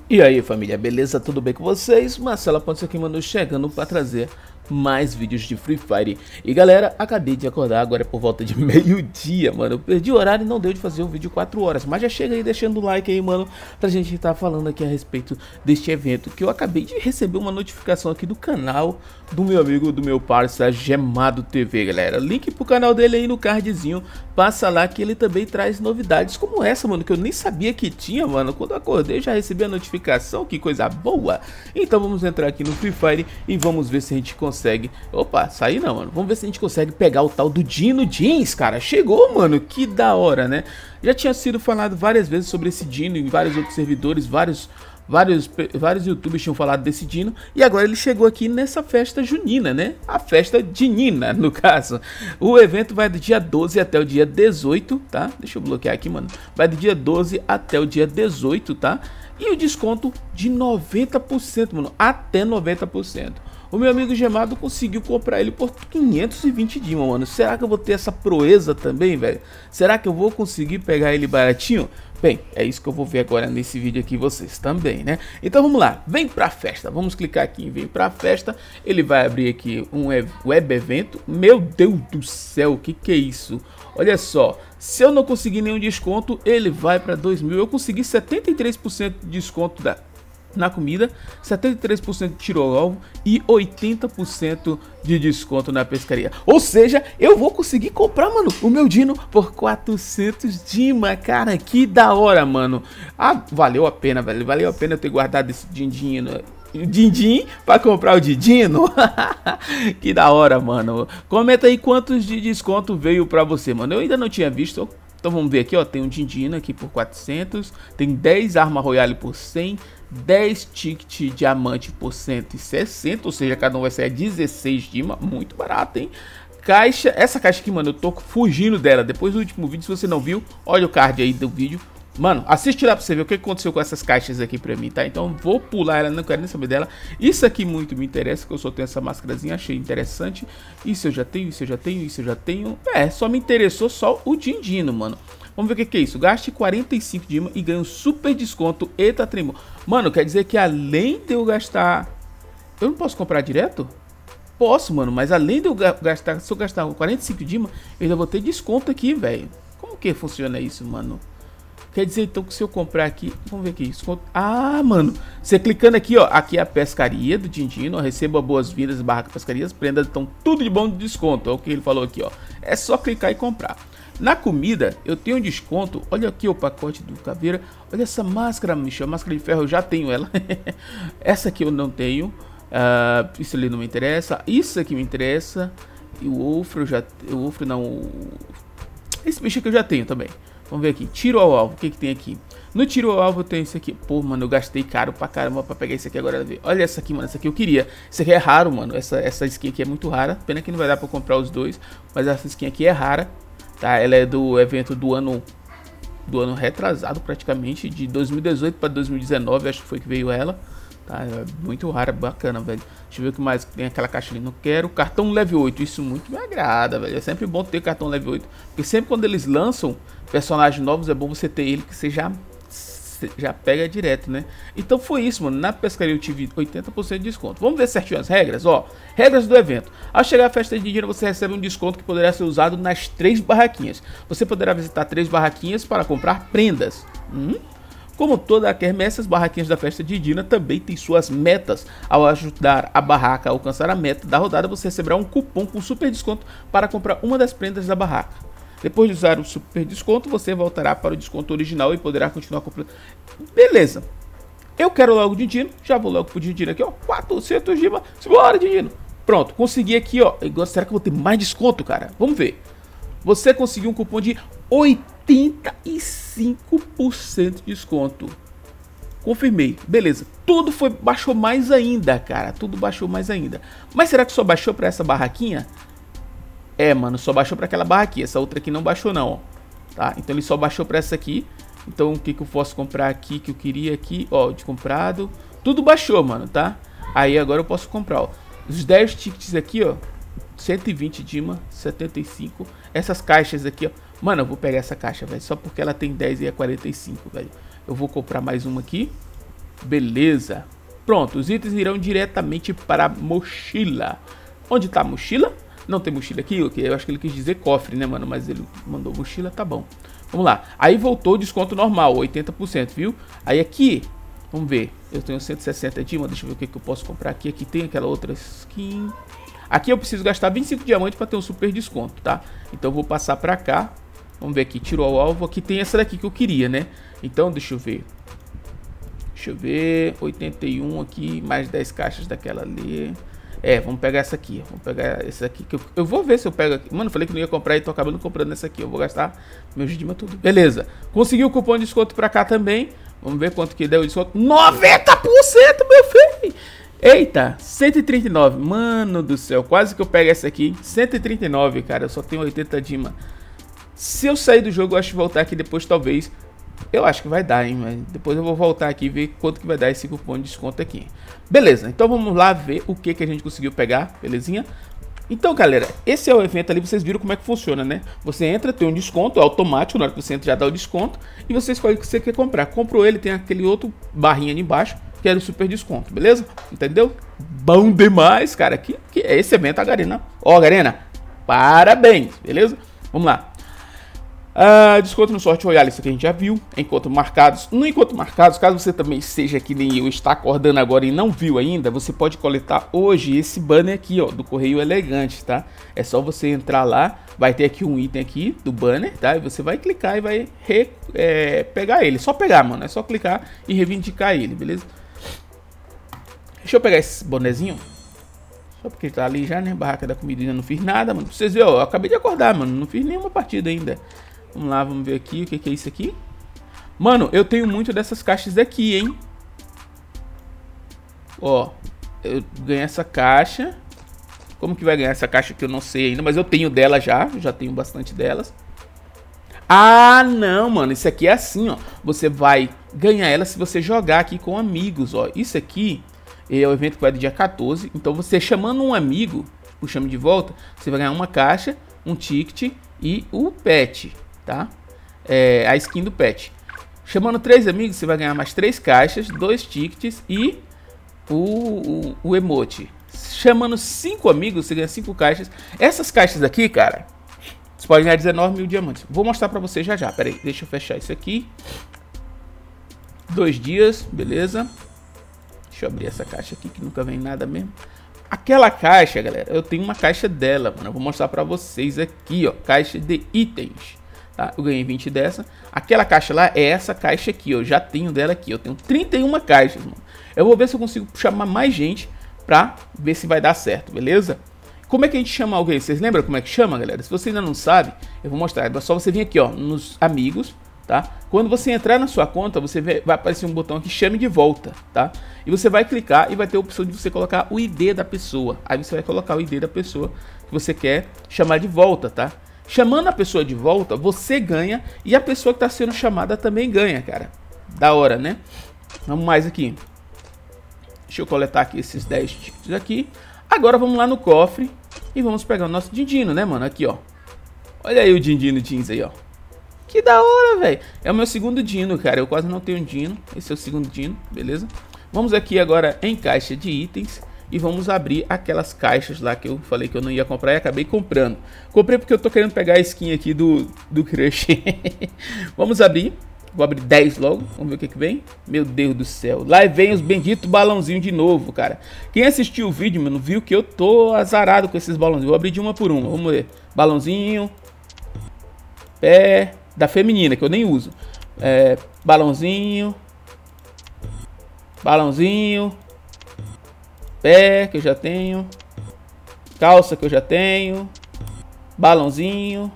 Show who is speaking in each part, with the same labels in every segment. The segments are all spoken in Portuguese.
Speaker 1: E aí família, beleza? Tudo bem com vocês? Marcelo Pontes aqui, mano, chegando para trazer mais vídeos de Free Fire. E galera, acabei de acordar agora por volta de meio-dia, mano. Eu perdi o horário e não deu de fazer um vídeo 4 horas. Mas já chega aí deixando o like aí, mano, pra gente estar falando aqui a respeito deste evento. Que eu acabei de receber uma notificação aqui do canal do meu amigo, do meu parceiro Gemado TV, galera. Link pro canal dele aí no cardzinho. Passa lá que ele também traz novidades como essa, mano, que eu nem sabia que tinha, mano. Quando eu acordei já recebi a notificação, que coisa boa. Então vamos entrar aqui no Free Fire e vamos ver se a gente consegue... Opa, sair não, mano. Vamos ver se a gente consegue pegar o tal do Dino Jeans, cara. Chegou, mano, que da hora, né? Já tinha sido falado várias vezes sobre esse Dino em vários outros servidores, vários youtubers tinham falado desse Dino. E agora ele chegou aqui nessa festa junina, né? A festa de Nina, no caso. O evento vai do dia 12 até o dia 18, tá? Deixa eu bloquear aqui, mano. Vai do dia 12 até o dia 18, tá? E o desconto de 90%, mano. Até 90%. O meu amigo Gemado conseguiu comprar ele por 520 dimas, mano. Será que eu vou ter essa proeza também, velho? Será que eu vou conseguir pegar ele baratinho? Bem, é isso que eu vou ver agora nesse vídeo aqui, vocês também, né? Então vamos lá, vem pra festa. Vamos clicar aqui em vem pra festa. Ele vai abrir aqui um web evento. Meu Deus do céu, o que é isso? Olha só, se eu não conseguir nenhum desconto, ele vai para 2.000. Eu consegui 73% de desconto na comida, 73% de tiro ao alvo e 80% de desconto na pescaria. Ou seja, eu vou conseguir comprar, mano, o meu Dino por 400 Dima, cara, que da hora, mano. Ah, valeu a pena, velho, valeu a pena eu ter guardado esse din-din para comprar o Didino. Que da hora, mano. Comenta aí quantos de desconto veio pra você, mano. Eu ainda não tinha visto. Então vamos ver aqui, ó, tem um Dindino aqui por 400, tem 10 arma royale por 100, 10 ticket diamante por 160, ou seja, cada um vai sair 16 Dima, muito barato, hein? Caixa, essa caixa aqui, mano, eu tô fugindo dela, depois do último vídeo, se você não viu, olha o card aí do vídeo. Mano, assiste lá pra você ver o que aconteceu com essas caixas aqui pra mim, tá? Então vou pular ela, não quero nem saber dela. Isso aqui muito me interessa, que eu só tenho essa máscarazinha, achei interessante. Isso eu já tenho, isso eu já tenho, isso eu já tenho. É, só me interessou só o Dindino, mano. Vamos ver o que é isso. Gaste 45 Dima e ganhe um super desconto. Eita, tremor. Mano, quer dizer que além de eu gastar... Eu não posso comprar direto? Posso, mano, mas além de eu gastar... Se eu gastar 45 Dima, eu ainda vou ter desconto aqui, velho. Como que funciona isso, mano? Quer dizer então que se eu comprar aqui, vamos ver aqui, ah, mano, você clicando aqui, ó, aqui é a pescaria do Dindino, receba boas-vindas, barraca pescarias, prendas, então tudo de bom de desconto, é o que ele falou aqui, ó, é só clicar e comprar. Na comida, eu tenho um desconto, olha aqui o pacote do caveira, olha essa máscara, Michel, máscara de ferro, eu já tenho ela, essa aqui eu não tenho, isso ali não me interessa, isso aqui me interessa, e o ofro, esse bicho aqui eu já tenho também. Vamos ver aqui, tiro ao alvo, o que tem aqui? No tiro ao alvo eu tenho esse aqui. Pô, mano, eu gastei caro pra caramba pra pegar esse aqui agora. Olha essa aqui, mano, essa aqui eu queria. Essa aqui é raro, mano, essa skin aqui é muito rara. Pena que não vai dar pra comprar os dois, mas essa skin aqui é rara, tá? Ela é do evento do ano retrasado praticamente, de 2018 pra 2019, acho que foi que veio ela. Tá, é muito rara, bacana, velho. Deixa eu ver o que mais tem aquela caixa ali. Não quero. Cartão level 8, isso muito me agrada, velho. É sempre bom ter cartão level 8. Porque sempre quando eles lançam personagens novos, é bom você ter ele, que você já pega direto, né? Então foi isso, mano. Na pescaria eu tive 80% de desconto. Vamos ver certinho as regras, ó. Regras do evento. Ao chegar à festa de dinheiro, você recebe um desconto que poderá ser usado nas 3 barraquinhas. Você poderá visitar 3 barraquinhas para comprar prendas. Como toda a quermesse, as barraquinhas da festa de Dina também tem suas metas. Ao ajudar a barraca a alcançar a meta da rodada, você receberá um cupom com super desconto para comprar uma das prendas da barraca. Depois de usar o super desconto, você voltará para o desconto original e poderá continuar comprando. Beleza. Eu quero logo o Dindino, já vou logo pro Dindino aqui, ó. 400 Dima, simbora, Dindino. Pronto, consegui aqui, ó. Será que eu vou ter mais desconto, cara? Vamos ver. Você conseguiu um cupom de 85% de desconto. Confirmei, beleza. Tudo baixou mais ainda, cara. Tudo baixou mais ainda. Mas será que só baixou para essa barraquinha? É, mano, só baixou para aquela barraquinha. Essa outra aqui não baixou não, ó. Tá? Então ele só baixou para essa aqui. Então o que eu posso comprar aqui que eu queria aqui, ó, de comprado. Tudo baixou, mano, tá? Aí agora eu posso comprar, ó. Os 10 tickets aqui, ó. 120 Dima, 75. Essas caixas aqui, ó. Mano, eu vou pegar essa caixa, velho. Só porque ela tem 10 e é 45, velho. Eu vou comprar mais uma aqui. Beleza. Pronto, os itens irão diretamente para a mochila. Onde tá a mochila? Não tem mochila aqui? Ok, eu acho que ele quis dizer cofre, né, mano? Mas ele mandou mochila, tá bom. Vamos lá. Aí voltou o desconto normal, 80%, viu? Aí aqui, vamos ver. Eu tenho 160 diamantes, deixa eu ver o que eu posso comprar aqui. Aqui tem aquela outra skin. Aqui eu preciso gastar 25 diamantes para ter um super desconto, tá? Então eu vou passar pra cá. Vamos ver aqui, tirou o alvo. Aqui tem essa daqui que eu queria, né? Então deixa eu ver. Deixa eu ver, 81 aqui, mais 10 caixas daquela ali. Vamos pegar essa aqui. Vamos pegar essa aqui que eu vou ver se eu pego aqui. Mano, eu falei que não ia comprar e tô acabando comprando essa aqui. Eu vou gastar meus diamantes tudo. Beleza. Consegui o cupom de desconto pra cá também. Vamos ver quanto que deu o desconto. 90%, meu filho! Eita, 139. Mano do céu, quase que eu pego essa aqui. 139, cara. Eu só tenho 80 diamantes. Se eu sair do jogo, eu acho que voltar aqui depois, talvez. Eu acho que vai dar, hein, mas depois eu vou voltar aqui e ver quanto que vai dar esse cupom de desconto aqui. Beleza, então vamos lá ver o que a gente conseguiu pegar, belezinha? Então, galera, esse é o evento ali, vocês viram como é que funciona, né? Você entra, tem um desconto automático, na hora que você entra já dá o desconto, e você escolhe o que você quer comprar. Comprou ele, tem aquele outro barrinha ali embaixo, que era o super desconto, beleza? Entendeu? Bom demais, cara, que é esse evento, a Garena. Ó, Garena, parabéns, beleza? Vamos lá. Desconto no Sorte Royale, isso aqui a gente já viu. Encontros marcados. No encontro marcados, caso você também seja que nem eu, está acordando agora e não viu ainda, você pode coletar hoje esse banner aqui, ó, do Correio Elegante, tá? É só você entrar lá, vai ter aqui um item aqui do banner, tá? E você vai clicar e vai pegar ele. Só pegar, mano, é só clicar e reivindicar ele, beleza? Deixa eu pegar esse bonezinho. Só porque tá ali já, né? Barraca da comida, ainda não fiz nada, mano. Pra vocês verem, ó, eu acabei de acordar, mano. Não fiz nenhuma partida ainda. Vamos lá, vamos ver aqui o que é isso aqui. Mano, eu tenho muito dessas caixas daqui, hein? Ó, eu ganhei essa caixa. Como que vai ganhar essa caixa que eu não sei ainda, mas eu tenho dela já tenho bastante delas. Ah, não, mano, isso aqui é assim, ó. Você vai ganhar ela se você jogar aqui com amigos, ó. Isso aqui é o evento que vai do dia 14. Então você chamando um amigo, puxando de volta, você vai ganhar uma caixa, um ticket e o pet, tá? A skin do pet. Chamando 3 amigos, você vai ganhar mais 3 caixas, 2 tickets e o emote. Chamando 5 amigos, você ganha 5 caixas. Essas caixas aqui, cara, você pode ganhar 19 mil diamantes. Vou mostrar pra você já. Pera aí, deixa eu fechar isso aqui. 2 dias, beleza. Deixa eu abrir essa caixa aqui que nunca vem nada mesmo. Aquela caixa, galera, eu tenho uma caixa dela, mano. Eu vou mostrar pra vocês aqui, ó. Caixa de itens, tá? Eu ganhei 20 dessa. Aquela caixa lá é essa caixa aqui, ó. Eu já tenho dela aqui. Eu tenho 31 caixas, mano. Eu vou ver se eu consigo chamar mais gente pra ver se vai dar certo, beleza? Como é que a gente chama alguém? Vocês lembram como é que chama, galera? Se você ainda não sabe, eu vou mostrar. É só você vir aqui, ó, nos amigos, tá? Quando você entrar na sua conta, você vai aparecer um botão que chame de volta, tá? E você vai clicar e vai ter a opção de você colocar o ID da pessoa. Aí você vai colocar o ID da pessoa que você quer chamar de volta, tá? Chamando a pessoa de volta, você ganha e a pessoa que está sendo chamada também ganha, cara. Da hora, né? Vamos mais aqui. Deixa eu coletar aqui esses 10 tickets aqui. Agora vamos lá no cofre e vamos pegar o nosso Dindino, né, mano? Aqui, ó. Olha aí o Dindino Jeans aí, ó. Que da hora, velho. É o meu segundo Dino, cara. Eu quase não tenho Dino. Esse é o segundo Dino, beleza? Vamos aqui agora em caixa de itens e vamos abrir aquelas caixas lá que eu falei que eu não ia comprar e acabei comprando. Comprei porque eu tô querendo pegar a skin aqui do Crush. Vamos abrir. Vou abrir 10 logo, vamos ver o que vem. Meu Deus do céu, lá vem os benditos balãozinhos de novo, cara. Quem assistiu o vídeo, mano, viu que eu tô azarado com esses balãozinhos. Vou abrir de uma por uma, vamos ver. Balãozinho. Pé da feminina, que eu nem uso. Balãozinho. Balãozinho. Pé, que eu já tenho. Calça, que eu já tenho. Balãozinho.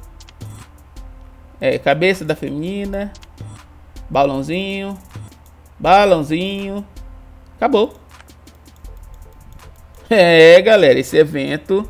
Speaker 1: Cabeça da feminina. Balãozinho. Balãozinho. Acabou. Galera, esse evento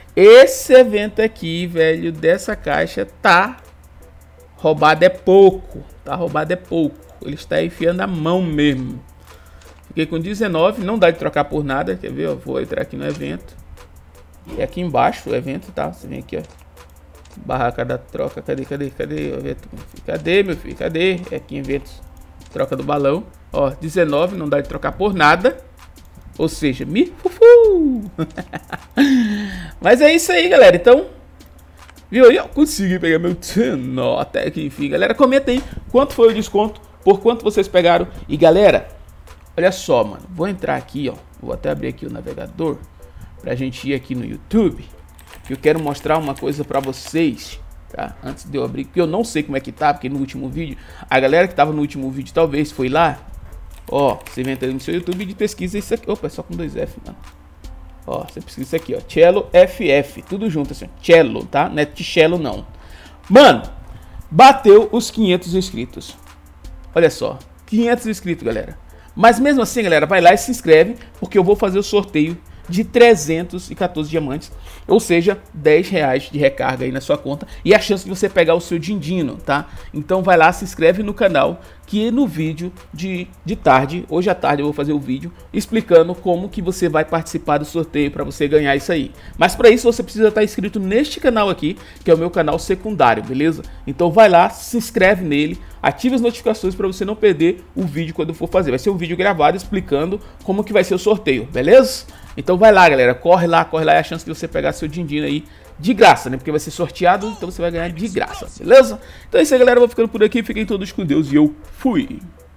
Speaker 1: aqui, velho, dessa caixa tá roubado é pouco. Tá roubado é pouco. Ele está enfiando a mão mesmo. Fiquei com 19, não dá de trocar por nada. Quer ver? Eu vou entrar aqui no evento. É aqui embaixo o evento, tá? Você vem aqui, ó. Barraca da troca, cadê o evento? Cadê, meu filho? Cadê? É aqui em eventos. troca do balão. Ó, 19, não dá de trocar por nada. Ou seja, fufu. Mas é isso aí, galera. Então, viu aí? Eu consegui pegar meu nó até que enfim. Galera, comenta aí quanto foi o desconto, por quanto vocês pegaram. E galera, olha só, mano. Vou entrar aqui, ó. Vou até abrir aqui o navegador pra gente ir aqui no YouTube. Que eu quero mostrar uma coisa pra vocês, tá? Antes de eu abrir, porque eu não sei como é que tá, porque no último vídeo, a galera que tava no último vídeo talvez foi lá. Ó, você vem entrando no seu YouTube e pesquisa isso aqui. Opa, é só com 2 F, mano. Ó, você pesquisa isso aqui, ó. Cello FF, tudo junto assim, Cello, tá? Não é Tichello, não. Mano, bateu os 500 inscritos. Olha só, 500 inscritos, galera. Mas mesmo assim, galera, vai lá e se inscreve, porque eu vou fazer o sorteio de 314 diamantes, ou seja, 10 reais de recarga aí na sua conta e a chance de você pegar o seu din-dino, tá? Então vai lá, se inscreve no canal, que no vídeo de tarde, hoje à tarde eu vou fazer o vídeo explicando como que você vai participar do sorteio para você ganhar isso aí. Mas para isso você precisa estar inscrito neste canal aqui, que é o meu canal secundário, beleza? Então vai lá, se inscreve nele, ative as notificações para você não perder o vídeo quando eu for fazer. Vai ser um vídeo gravado explicando como que vai ser o sorteio, beleza? Então vai lá, galera, corre lá, é a chance de você pegar seu din-dino aí de graça, né? Porque vai ser sorteado, então você vai ganhar de graça, beleza? Então é isso aí, galera, eu vou ficando por aqui, fiquem todos com Deus e eu fui!